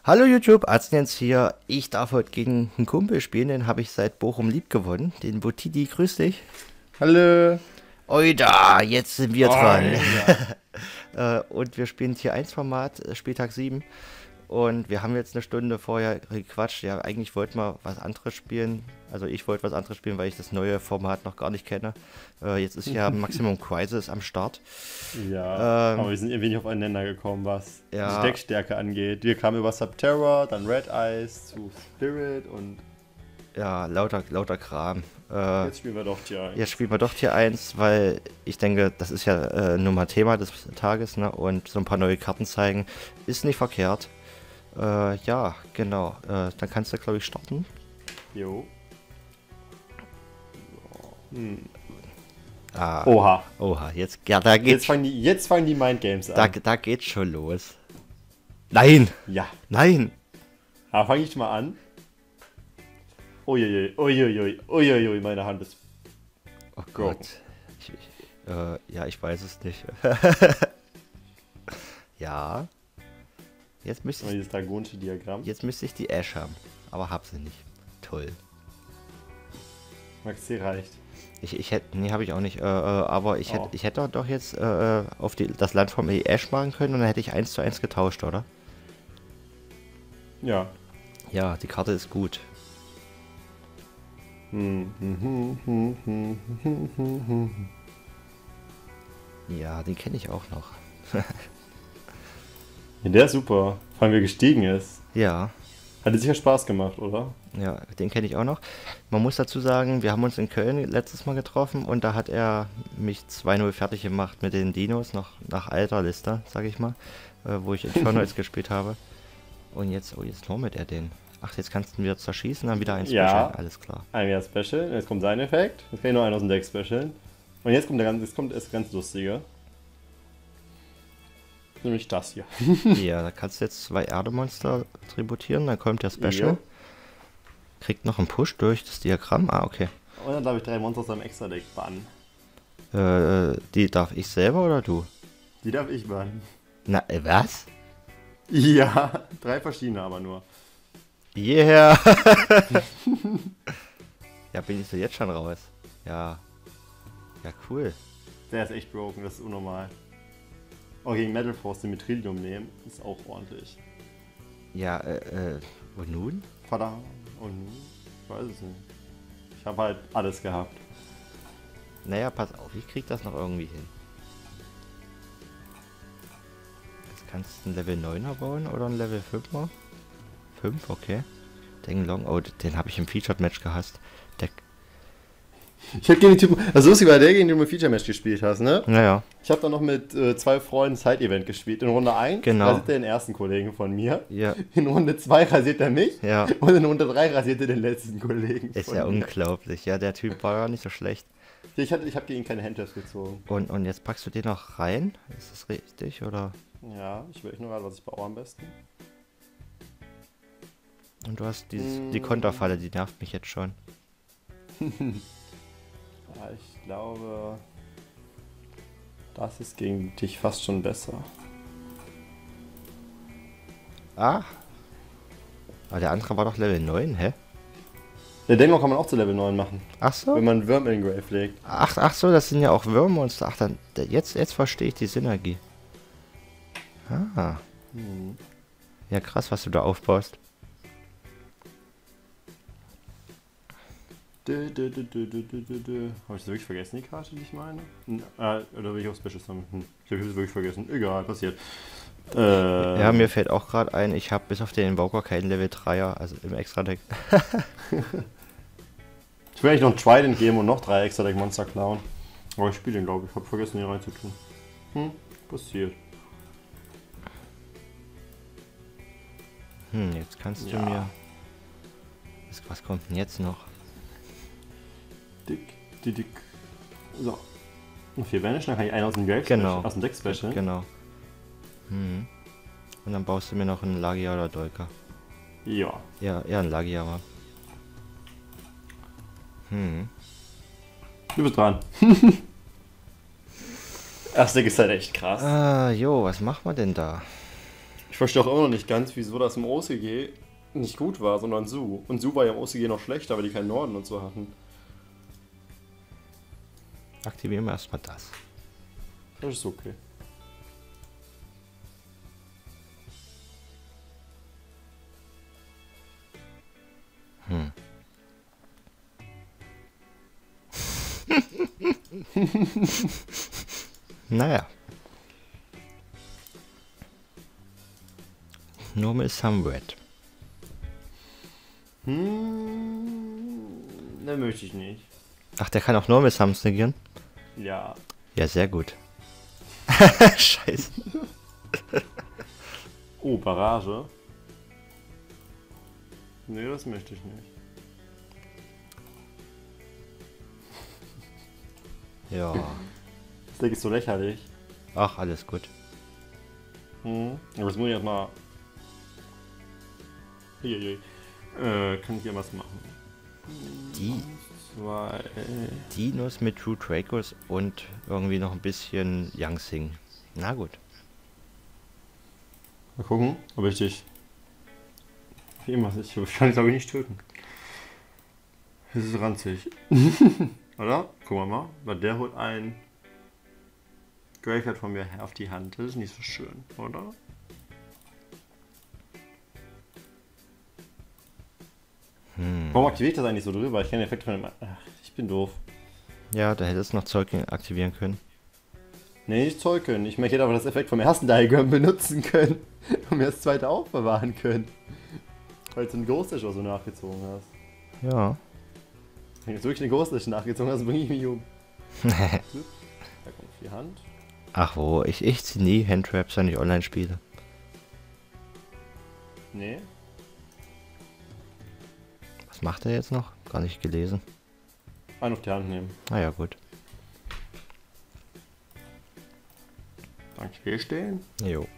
Hallo YouTube, Arztjens hier. Ich darf heute gegen einen Kumpel spielen, den habe ich seit Bochum lieb gewonnen. Den Botidi, grüß dich. Hallo. Oida, jetzt sind wir dran. Ja. Und wir spielen Tier 1 Format, Spieltag 7. Und wir haben jetzt eine Stunde vorher gequatscht. Ja, eigentlich wollten wir was anderes spielen. Also ich wollte was anderes spielen, weil ich das neue Format noch gar nicht kenne. Jetzt ist ja Maximum Crisis am Start. Ja, aber wir sind irgendwie nicht aufeinander gekommen, was Ja. die Deckstärke angeht. Wir kamen über Subterra, dann Red Eyes zu Spirit und Ja, lauter Kram. jetzt spielen wir doch Tier 1. Jetzt spielen wir doch Tier 1, weil ich denke, das ist ja nun mal Thema des Tages, ne? Und so ein paar neue Karten zeigen ist nicht verkehrt. Ja, genau. Dann kannst du, glaube ich, starten. Jo. Ah, Oha. oha, jetzt, ja, da geht's, Jetzt fangen die Mindgames da, an. da geht's schon los. Nein, Ja. nein. Aber fange ich mal an. Uiuiui, uiuiui, uiuiui, meine Hand ist... Oh Go. Gott. Ja, ich weiß es nicht. Ja. Jetzt müsste ich, Dieses dragonische Diagramm. jetzt müsste ich die Ash haben, aber hab sie nicht. Toll. Max C reicht. Ich hätte, nee, habe ich auch nicht, aber Oh. ich hätte doch jetzt auf das Land vom Ash machen können und dann hätte ich 1:1 getauscht, oder? Ja. Ja, die Karte ist gut. Ja, den kenne ich auch noch. Ja, der ist super. Vor allem, wie er gestiegen ist. Ja, Hat dir sicher Spaß gemacht, oder? ja, den kenne ich auch noch. Man muss dazu sagen, wir haben uns in Köln letztes Mal getroffen und da hat er mich 2:0 fertig gemacht mit den Dinos, noch nach alter Liste, sag ich mal, wo ich Inferno jetzt gespielt habe. Und jetzt, oh, jetzt normit er den. Ach, jetzt kannst du ihn wieder zerschießen, dann wieder ein Special, Ja. alles klar. Ein Jahr Special, jetzt kommt sein Effekt. Jetzt kann ich noch einen aus dem Deck specialen. Und jetzt kommt das ganz Lustige. Nämlich das hier. Ja, da kannst du jetzt 2 Erdemonster tributieren, dann kommt der Special. Jo. Kriegt noch einen Push durch das Diagramm. Ah, okay. Und dann darf ich 3 Monster aus seinem Extra-Deck bannen. Die darf ich selber oder du? Die darf ich bannen. Na, was? Ja, 3 verschiedene aber nur. Yeah! Ja, bin ich so jetzt schon raus. Ja. Ja, cool. Der ist echt broken, das ist unnormal. Oh, gegen Metal Force den Metrilium nehmen, ist auch ordentlich. Ja, und nun? Verdammt. Und nun? Ich weiß es nicht. Ich habe halt alles gehabt. Naja, pass auf, ich krieg das noch irgendwie hin. Jetzt kannst du einen Level 9er bauen oder einen Level 5er? 5, okay. Long, oh, den habe ich im Featured Match gehasst. Der, Ich hab gegen den Typen. Also lustig war der, gegen den du im Feature-Match gespielt hast, ne? naja, Ich habe dann noch mit 2 Freunden Side-Event gespielt. In Runde 1 Genau. rasiert er den ersten Kollegen von mir. ja, In Runde 2 rasiert er mich. ja. Und in Runde 3 rasiert er den letzten Kollegen. Ist von ja mir. unglaublich. Ja, der Typ war ja nicht so schlecht. Ich hab gegen ihn keine Handtest gezogen. Und jetzt packst du den noch rein? Ist das richtig, oder? Ja, ich will nur gerade, was ich baue am besten. Und du hast die Konterfalle, die nervt mich jetzt schon. Ja, ich glaube, das ist gegen dich fast schon besser. Ah. Aber der andere war doch Level 9, hä? Der Demo kann man auch zu Level 9 machen, Ach so? wenn man Würm in den Grave legt. Ach so, das sind ja auch Würmmonster. Ach, dann, jetzt verstehe ich die Synergie. Ah. Ja, krass, was du da aufbaust. Habe ich das wirklich vergessen, die Karte, die ich meine? Oder will ich auch Specials haben? Ich habe es wirklich vergessen. Egal, passiert. Ja, mir fällt auch gerade ein, ich habe bis auf den Invoker keinen Level 3er, also im Extra-Deck. Ich will eigentlich noch einen Trident geben und noch 3 extra Deck Monster klauen. Aber ich spiele den, glaube ich. Ich habe vergessen, hier reinzutun. Passiert. Jetzt kannst du Ja. mir... Was kommt denn jetzt noch? Dick. So. Noch 4 Vanish, dann kann ich einen aus dem Grave Genau. aus dem Deck special. Genau. Und dann baust du mir noch einen Lagia oder Dolka. Ja. Ja, eher ein Lagia, aber... Du bist dran. Das Deck ist halt echt krass. Jo, was machen wir denn da? Ich verstehe auch immer noch nicht ganz, wieso das im OCG nicht gut war, sondern Su. Und Su war ja im OCG noch schlechter, weil die keinen Norden und so hatten. Aktivieren wir erstmal das. Das ist okay. Naja. Normal Somewhat. Ne, möchte ich nicht. Ach, der kann auch Normal Sums negieren? Ja. Ja, sehr gut. Scheiße. Oh, Barrage. Nee, das möchte ich nicht. Ja. Das Deck ist so lächerlich. Ach, alles gut. Aber das muss ich erstmal. Kann ich hier was machen? Die Zwei. Dinos mit True Dracos und irgendwie noch ein bisschen Youngsing. Na gut. Mal gucken, ob ich dich. Ich kann dich glaube ich nicht töten. Das ist ranzig. Oder? Gucken wir mal. Weil der holt ein Graveyard von mir auf die Hand. Das ist nicht so schön, oder? Warum aktiviere ich das eigentlich so drüber? Ich kenne den Effekt von dem. Ach, ich bin doof. Ja, da hättest du noch Zeug aktivieren können. Nee, nicht Zeug können. Ich möchte aber das Effekt vom ersten Diagramm benutzen können. Und mir das zweite aufbewahren können. Weil du einen Ghost-Dash oder so nachgezogen hast. Ja. Wenn du jetzt wirklich einen Ghost-Dash nachgezogen hast, bringe ich mich um. Da kommt die Hand. Ach wo, ich zieh nie Handtraps, wenn ich online spiele. Nee. Was macht er jetzt noch? Gar nicht gelesen. Einen auf die Hand nehmen. Ah ja, gut. Danke, hier stehen. Jo.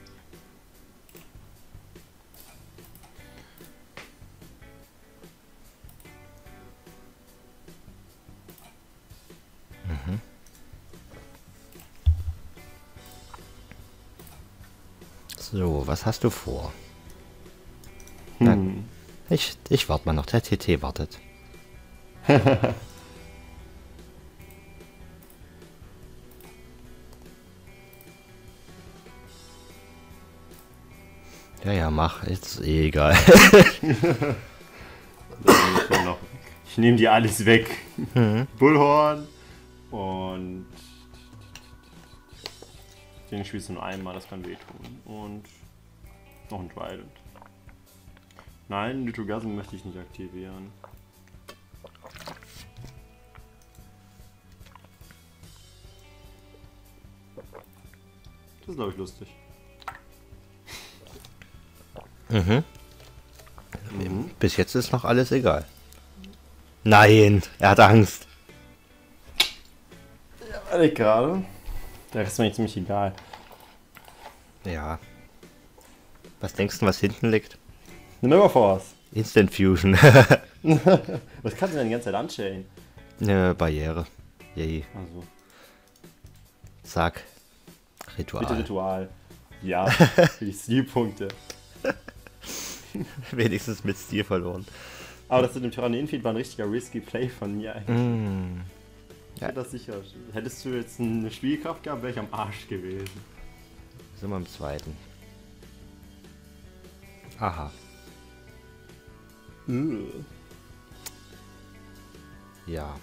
So, was hast du vor? Ich warte mal noch, der TT wartet. Ja, mach, ist eh egal. Ich nehme dir alles weg. Bullhorn und den spielst du nur einmal, das kann wehtun. Und noch ein Trident. Nein, Nitrogasm möchte ich nicht aktivieren. Das ist, glaube ich, lustig. Bis jetzt ist noch alles egal. Nein, er hat Angst. Ja, weil ich gerade. Der Rest ist mir ziemlich egal. Ja. Was denkst du, was hinten liegt? Nimm immer Force. Instant Fusion. Was kannst du denn die ganze Zeit anstellen? Eine Barriere. Yay. Also. Zack. Ritual. Bitte Ritual. Ja, für die Stilpunkte. Wenigstens mit Stil verloren. Aber das mit dem Tyrannienfeed war ein richtiger risky Play von mir eigentlich. Ich hätte das sicher. Hättest du jetzt eine Spielkraft gehabt, wäre ich am Arsch gewesen. Sind wir im zweiten. Aha. Ja.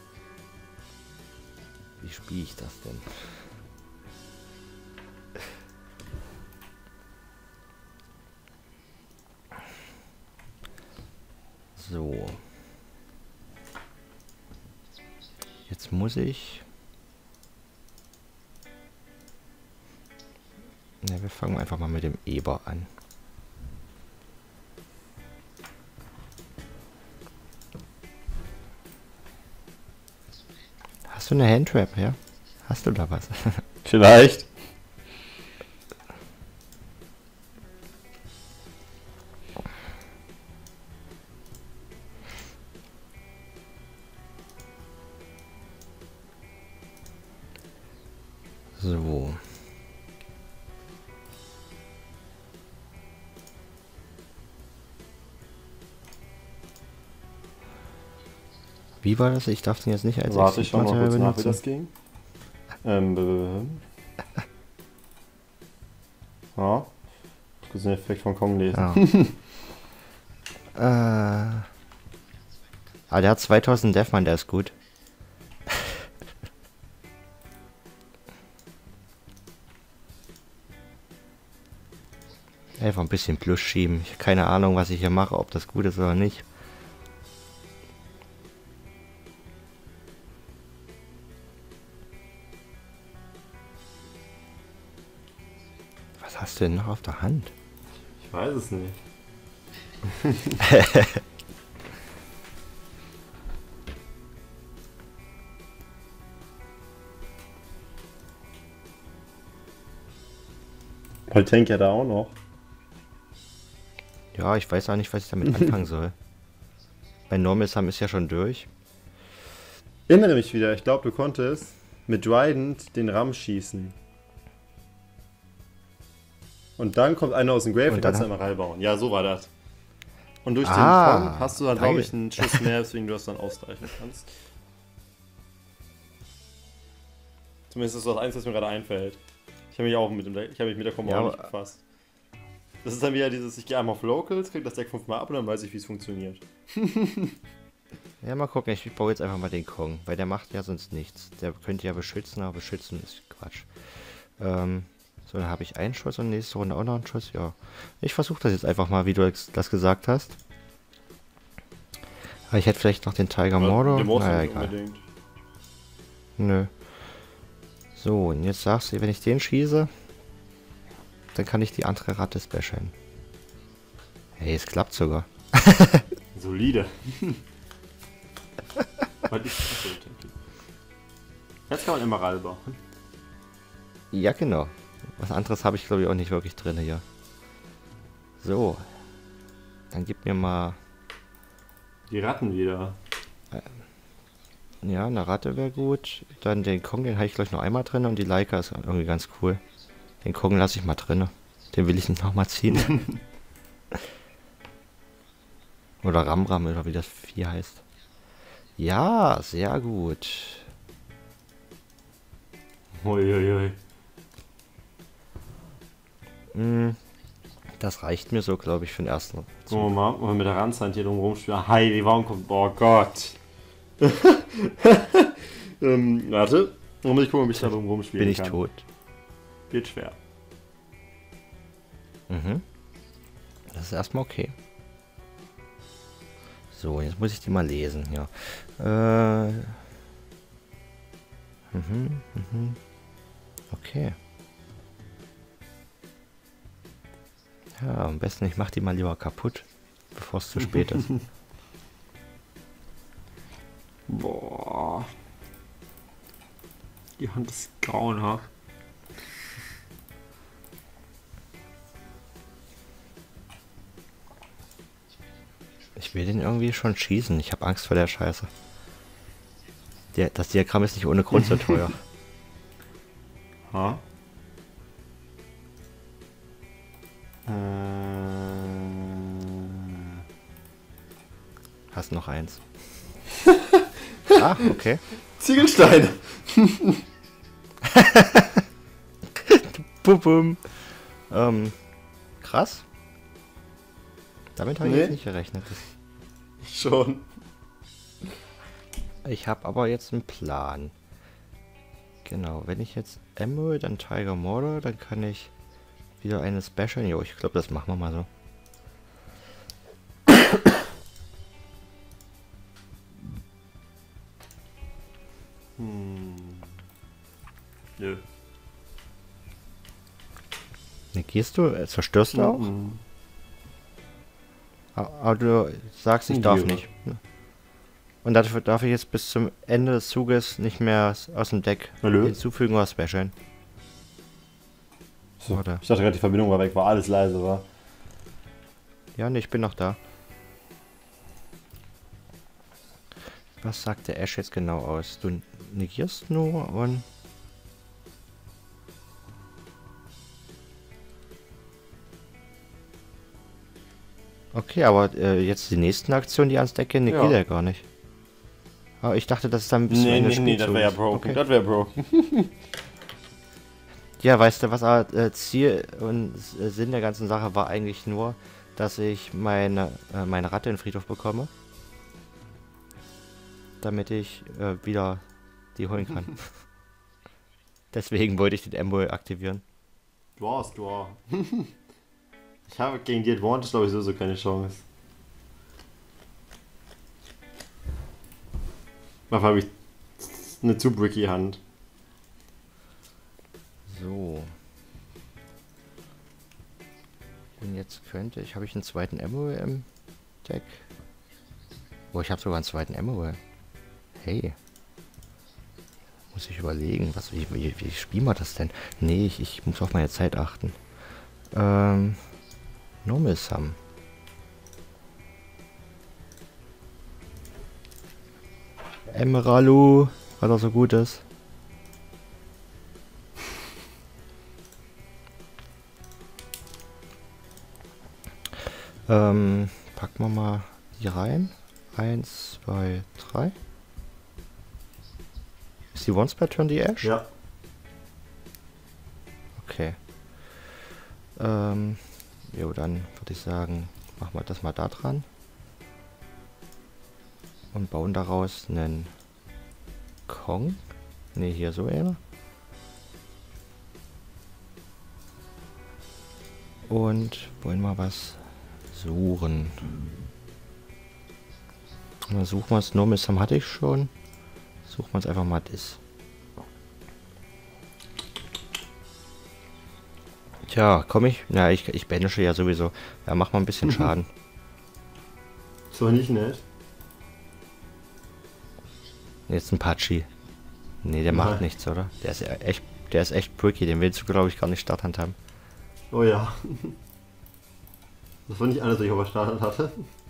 Wie spiele ich das denn? So. Jetzt muss ich... Ja, wir fangen einfach mal mit dem Eber an. Hast du eine Handtrap, ja? Hast du da was? Vielleicht. So. Wie war das? Ich darf den jetzt nicht als Warte, ich schau mal Exit-Material kurz nach, wie benutzen. das ging. Ja. Ich muss den Effekt von Kong lesen. Ja. Der hat 2000 Deathman, der ist gut. Einfach ein bisschen Plus schieben. Ich habe keine Ahnung, was ich hier mache, ob das gut ist oder nicht. Was hast du denn noch auf der Hand? Ich weiß es nicht. Tank ja da auch noch. Ja, ich weiß auch nicht, was ich damit anfangen soll. Bei Normal Sum ist ja schon durch. Erinnere mich wieder, ich glaube, du konntest mit Trident den Ram schießen. Und dann kommt einer aus dem Grave und kannst du einmal reinbauen. Ja, so war das. Und durch den Kong hast du dann, glaube ich, einen Schuss mehr, weswegen du das dann ausgleichen kannst. Zumindest ist das eins, was mir gerade einfällt. Ich habe mich auch mit der Combo auch nicht befasst. Das ist dann wieder dieses, ich gehe einmal auf Locals, krieg das Deck 5-mal ab und dann weiß ich, wie es funktioniert. Ja, mal gucken, ich baue jetzt einfach mal den Kong, weil der macht ja sonst nichts. Der könnte ja beschützen, aber beschützen ist Quatsch. So, dann habe ich einen Schuss und nächste Runde auch noch einen Schuss, ja. Ich versuche das jetzt einfach mal, wie du das gesagt hast. Aber ich hätte vielleicht noch den Tiger Mordor. Naja, egal. Unbedingt. Nö. So, und jetzt sagst du, wenn ich den schieße, dann kann ich die andere Ratte specialen. Hey, es klappt sogar. Solide. Jetzt kann man Emerald bauen. Ja, genau. Was anderes habe ich, glaube ich, auch nicht wirklich drin hier. So. Dann gib mir mal... Die Ratten wieder. Ja, eine Ratte wäre gut. Dann den Kong, den habe ich gleich noch einmal drin. Und die Leica ist irgendwie ganz cool. Den Kong lasse ich mal drin. Den will ich nicht nochmal ziehen. Oder Ramram, oder wie das Vieh heißt. Ja, sehr gut. Uiuiui. Das reicht mir so, glaube ich, für den ersten Zug. Gucken wir mal, ob wir mit der Randzeit hier drum rumspielen. Heidi, warum kommt... Oh Gott. Warte. Dann muss ich gucken, ob ich da drum rumspielen kann. Bin ich tot? Wird schwer. Mhm. Das ist erstmal okay. So, jetzt muss ich die mal lesen, ja. Okay. Ja, am besten ich mach die mal lieber kaputt, bevor es zu spät ist. Boah. Die Hand ist grauenhaft. Ich will den irgendwie schon schießen. Ich habe Angst vor der Scheiße. Das Diagramm ist nicht ohne Grund so teuer. Ha? Hast noch eins. Ah, okay. Ziegelsteine. Bum, bum. Krass. Damit habe ich jetzt nicht gerechnet. Schon. Ich habe aber jetzt einen Plan. Genau, wenn ich jetzt Emerald, dann Tiger Mordor, dann kann ich wieder eine Special. Jo, ich glaube, das machen wir mal so. Nö. Negierst du? Zerstörst du auch? Aber du sagst, ich darf nicht. Und dafür darf ich jetzt bis zum Ende des Zuges nicht mehr aus dem Deck hinzufügen oder specialen. So, ich dachte gerade, die Verbindung war weg, war alles leise, war. Ja, ne, ich bin noch da. Was sagt der Ash jetzt genau aus? Du negierst nur und... Okay, aber jetzt die nächsten Aktionen, die ans Deck gehen, negiert er gar nicht. Aber ich dachte, das ist dann bis zum Ende des Nee, das wäre ja Spielzugs. broken. Okay. Das wäre broken. Ja, weißt du was, Ziel und Sinn der ganzen Sache war eigentlich nur, dass ich meine Ratte in den Friedhof bekomme. Damit ich wieder die holen kann. Deswegen wollte ich den Embo aktivieren. Du hast. Ich habe gegen die Advantage, glaube ich, so keine Chance. Dafür habe ich eine zu bricky Hand. So. Und jetzt habe ich einen zweiten Embo im Deck. Oh, ich habe sogar einen zweiten Embo. Hey. Muss ich überlegen, wie spielen wir das denn? Nee, ich muss auf meine Zeit achten. Normal Sum. Emeraldo, weil er so gut ist. Packen wir mal hier rein. 1, 2, 3. Ist die Once-Per-Turn die Ash? Ja. Okay. Jo, dann würde ich sagen, machen wir das mal da dran. Und bauen daraus einen Kong. Ne, hier so einer. Und wollen wir was suchen. Und dann suchen wir es. Normal Sum hatte ich schon. Suchen wir uns einfach mal das. Tja, komme ich? Ja, ich banische ja sowieso. Ja, mach mal ein bisschen Schaden. Das war nicht nett. Jetzt ein Pachi. Nee, der Nein. macht nichts, oder? Der ist echt bricky. Den willst du, glaube ich, gar nicht Starthand haben. Oh ja. Das war nicht alles, was ich auf der Starthand hatte.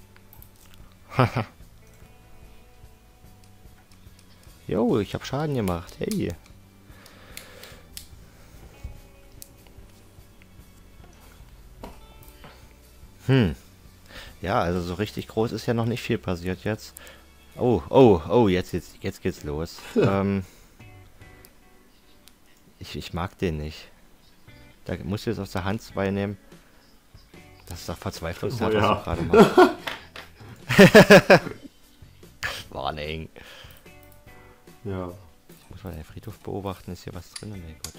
Jo, ich habe Schaden gemacht. Hey. Ja, also so richtig groß ist ja noch nicht viel passiert jetzt. Oh, jetzt geht's los. Ich mag den nicht. Da musst du jetzt aus der Hand 2 nehmen. Das ist doch Verzweiflungstat, Oh ja. was du gerade machst. Warning. Ja. Ich muss mal den Friedhof beobachten. Ist hier was drin? Nee, gut.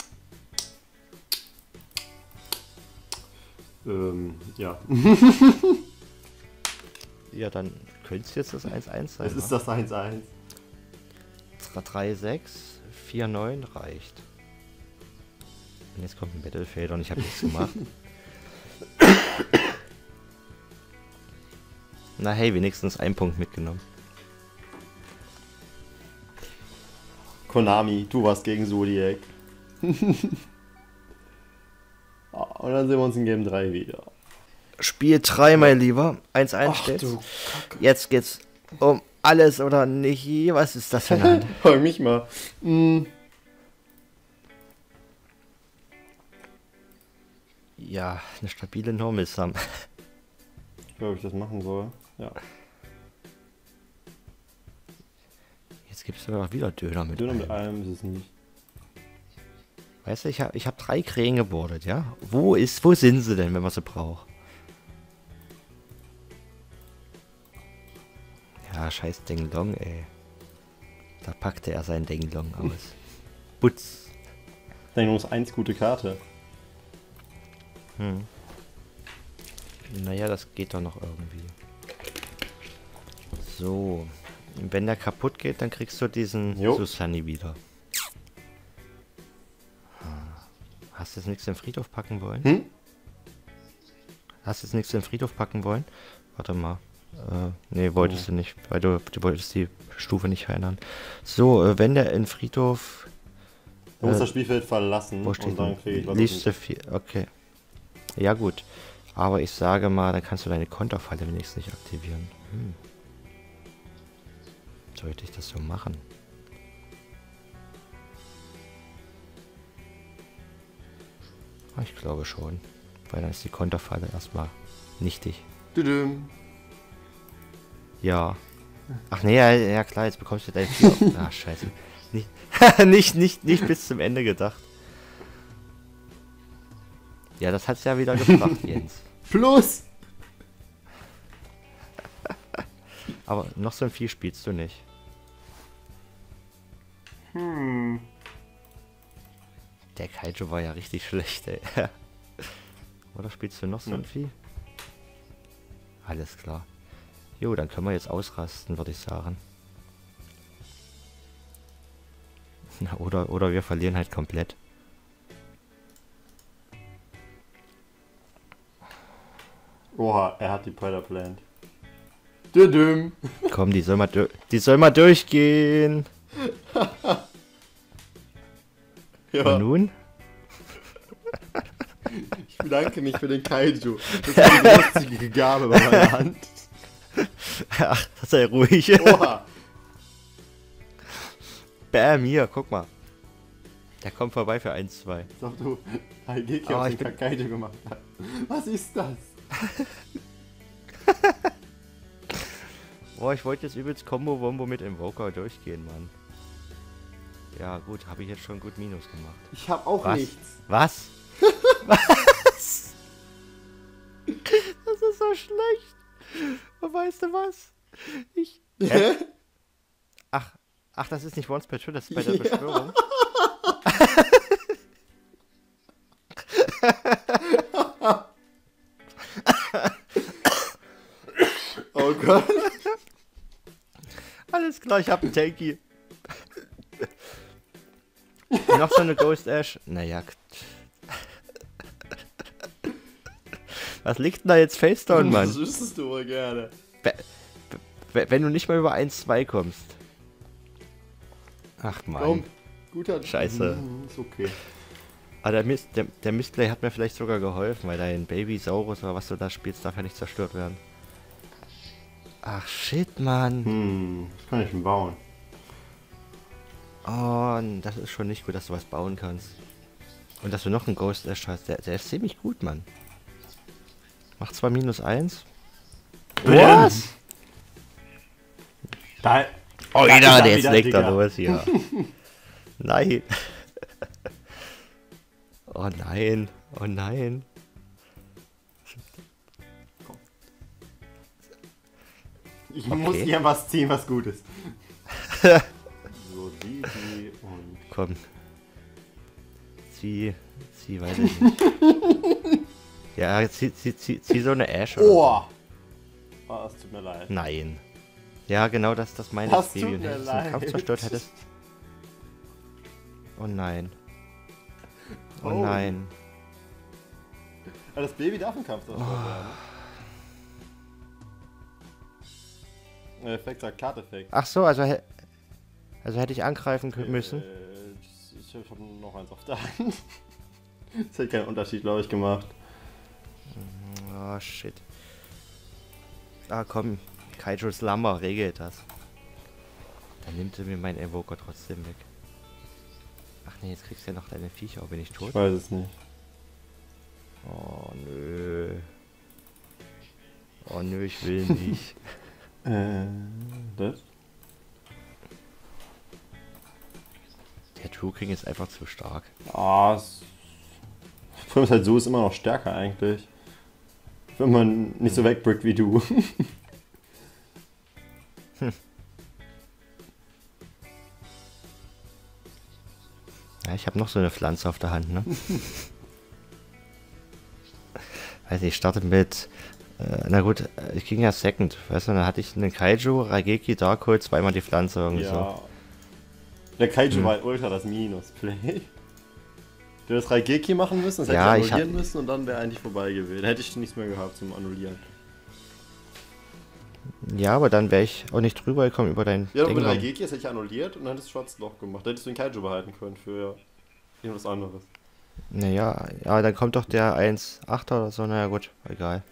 Ja. Ja, dann könnte es jetzt das 1-1 sein. Es ist das 1-1. 3-6, 4-9 reicht. Und jetzt kommt ein Battlefield und ich habe nichts gemacht. Na hey, wenigstens einen Punkt mitgenommen. Konami, du warst gegen Zodiac. Und dann sehen wir uns in Game 3 wieder. Spiel 3, mein Lieber. 1-1 Ach steht's. du Kacke. Jetzt geht's um alles oder nicht. Was ist das für eine Hand? Frag mich mal. Ja, eine stabile Normal Sum. Ich glaube, ich das machen soll. Ja. Jetzt gibt's sogar noch wieder Döner mit. Döner mit allem. allem ist es nicht. Weißt du, ich hab 3 Krähen gebordet, ja? Wo sind sie denn, wenn man sie braucht? Ja, scheiß Ding Dong, ey. Da packte er sein Ding Dong aus. Putz. Dann muss 1 gute Karte. Naja, das geht doch noch irgendwie. So. Wenn der kaputt geht, dann kriegst du diesen Jo. Susani wieder. Hast du jetzt nichts in den Friedhof packen wollen? Hast du jetzt nichts in den Friedhof packen wollen? Warte mal. Nee, wolltest du nicht, weil du wolltest die Stufe nicht verändern. So, wenn der in Friedhof... Du musst das Spielfeld verlassen Wo steht und dann kriege ich was. Liste 4, okay. Ja gut. Aber ich sage mal, dann kannst du deine Konterfalle wenigstens nicht aktivieren. Sollte ich das so machen? Ich glaube schon. Weil dann ist die Konterfalle erstmal nichtig. Düdüm. Ja. Ach nee, ja klar, jetzt bekommst du dein 4. Ach, scheiße. Nicht bis zum Ende gedacht. Ja, das hat's ja wieder gebracht, Jens. Plus! Aber noch so ein Vieh spielst du nicht. Der Kaiju war ja richtig schlecht, ey. Oder spielst du noch so ein Vieh? Alles klar. Jo, dann können wir jetzt ausrasten, würde ich sagen. Oder wir verlieren halt komplett. Oha, er hat die Predator Plant. Düdüm. Komm, die soll mal durchgehen. Ja. Und nun? Ich bedanke mich für den Kaiju. Das ist eine großzügige Gabe bei meiner Hand. Ach, sei ruhig. Oha. Bam, hier, guck mal. Der kommt vorbei für 1, 2. Als ob du Raigeki Oh, auf ich den Kaiju gemacht hast. Was ist das? Boah, ich wollte jetzt übelst Combo-Wombo mit Invoker durchgehen, Mann. Ja, gut, habe ich jetzt schon gut Minus gemacht. Ich hab auch Was? nichts. Was? Was? Das ist so schlecht. Und weißt du was? Hä? Ach, das ist nicht Once per Turn, das ist bei der Beschwörung. Oh Gott. Alles klar, ich hab einen Tanky. Noch so eine Ghost Ash. Naja. Was liegt denn da jetzt Face Down, Mann? Das wüsstest du wohl gerne. Wenn du nicht mal über 1-2 kommst. Ach Mann. Komm. Guter. Scheiße. Ist okay. Aber der Mistplay hat mir vielleicht sogar geholfen, weil dein Baby Saurus oder was du da spielst, darf ja nicht zerstört werden. Ach shit, Mann. Was kann ich denn bauen? Oh, das ist schon nicht gut, dass du was bauen kannst. Und dass du noch einen Ghost Ash hast. Der ist ziemlich gut, Mann. Macht zwar -1. Was? Da, Oh, da ja, ist er jetzt wieder, legt Digga. er los hier. Nein. Oh nein. Oh nein. Ich Okay. muss hier was ziehen, was gut ist. So, die und... Komm. Zieh, weiß ich nicht. Ja, zieh so eine Ash oder Oh! Oh, es tut mir leid. so. Nein. Ja, genau das meine Das ich, Baby. tut Und mir hättest du den leid. Kampf zerstört hättest. Oh nein. Oh, Oh. nein. Aber das Baby darf im Kampf zerstört werden. Der Effekt sagt Karteffekt. Ach so, also hätte ich angreifen müssen. Ich habe noch eins auf der Hand. Das hat keinen Unterschied, glaube ich, gemacht. Oh shit. Ah komm, Kaiju Slumber regelt das. Dann nimmt sie mir meinen Evoker trotzdem weg. Ach nee, jetzt kriegst du ja noch deine Viecher, bin ich tot? Ich weiß es nicht. Oh nö. Oh nö, ich will nicht. Das? Der True King ist einfach zu stark. Ah, vor allem ist halt so, ist immer noch stärker eigentlich. Wenn man nicht so wegbrickt wie du. Ja, ich habe noch so eine Pflanze auf der Hand, ne? Weiß nicht, ich starte mit... na gut, ich ging ja Second, weißt du, dann hatte ich einen Kaiju, Raigeki, Darkhold, zweimal die Pflanze irgendwie so. Ja. Der Kaiju war halt ultra das Minus-Play. Du hättest Raigeki machen müssen, das hätte Ja, ich ich annullieren müssen und dann wäre eigentlich vorbei gewesen. Dann hätte ich nichts mehr gehabt zum Annullieren. Ja, aber dann wäre ich auch nicht drüber gekommen über dein Ja, Ding. mit Raigeki, das hätte ich annulliert und dann hättest du schwarzes Loch gemacht. Dann hättest du den Kaiju behalten können für irgendwas anderes. Naja, ja, dann kommt doch der 1,8er oder so, naja gut, egal.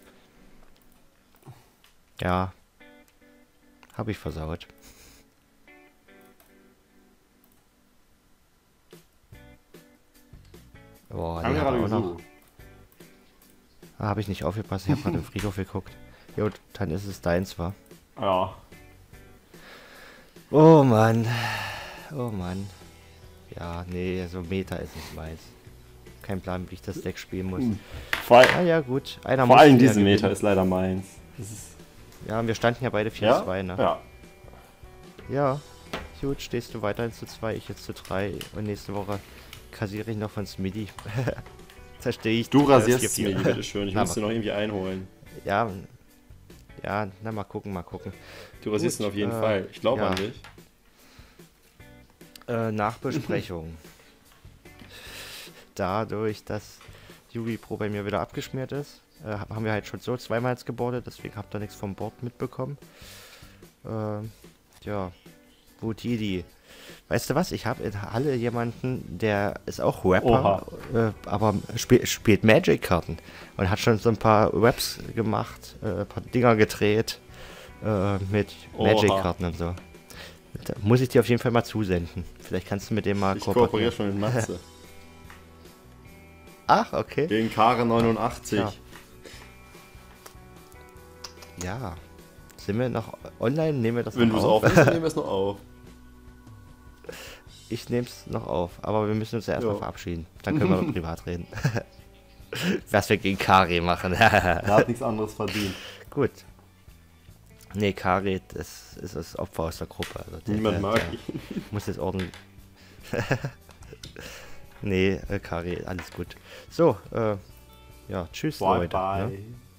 Ja. Habe ich versaut. Boah, Haben die wir hat gerade auch noch. gesucht. Ah, habe ich nicht aufgepasst, ich habe gerade im Friedhof geguckt. Jo, dann ist es deins, wa? Ja. Oh Mann. Oh Mann. Ja, nee, so Meta ist nicht meins. Kein Plan, wie ich das Deck spielen muss. Vor, Ah ja, gut. Einer vor muss allem ja diese gewinnen. Meta ist leider meins. Das ist, Ja, wir standen ja beide ja? 4-2, ne? Ja. Ja. Gut, stehst du weiterhin zu 2, ich jetzt zu 3. Und nächste Woche kassiere ich noch von Smitty. Da stehe ich. Du rasierst 4-4. Smitty, bitteschön. Ich Na, muss den noch irgendwie einholen. Ja. Ja, na mal gucken, mal gucken. Du rasierst Gut, ihn auf jeden Fall. Ich glaube ja. an dich. Nachbesprechung. Dadurch, dass Yugi Pro bei mir wieder abgeschmiert ist, haben wir halt schon so zweimal jetzt gebordet, deswegen habt ihr nichts vom Board mitbekommen. Ja, Butidi. Weißt du was? Ich habe in Halle jemanden, der ist auch Rapper, aber spielt Magic-Karten und hat schon so ein paar Raps gemacht, ein paar Dinger gedreht mit Magic-Karten und so. Da muss ich dir auf jeden Fall mal zusenden. Vielleicht kannst du mit dem mal Ich kooperiere schon mit Matze. Ach, okay. Gegen Kare 89. Ja. Ja. Sind wir noch online? Nehmen wir das Wenn du noch es auf? aufnimmst, dann nehmen wir es noch auf. Ich nehme es noch auf, aber wir müssen uns ja erstmal Ja. verabschieden. Dann können wir noch privat reden. Was wir gegen Kari machen. Er hat nichts anderes verdient. Gut. Nee, Kari, das ist das Opfer aus der Gruppe. Also Niemand mag ihn. muss jetzt ordentlich. Nee, Kari, alles gut. So, ja, tschüss, Bye, Leute. bye. Ne?